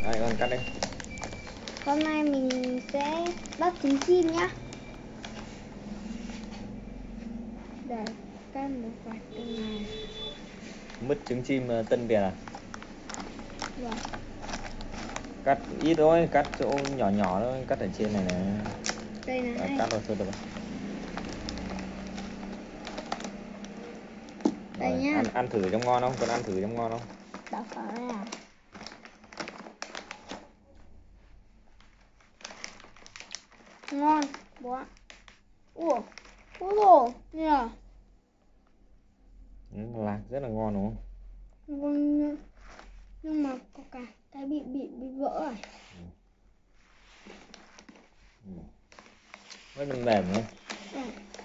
Đây con cắt đi. Hôm nay mình sẽ bắt trứng chim nhá. Để cắt một vài từng này. Mứt trứng chim Tân Việt à? Vâng. Cắt ít thôi, cắt chỗ nhỏ nhỏ thôi, cắt ở trên này này. Đây này. Cắt vào thôi được rồi. Đây nhá. Ăn thử trong ngon không? Con ăn thử trong ngon không? Đảo phở này à? Ngon quá. Ủa, ủa rồi nhờ. Lạc rất là ngon đúng không? Nhưng mà có cái bị vỡ rồi. Rất là mềm nhé.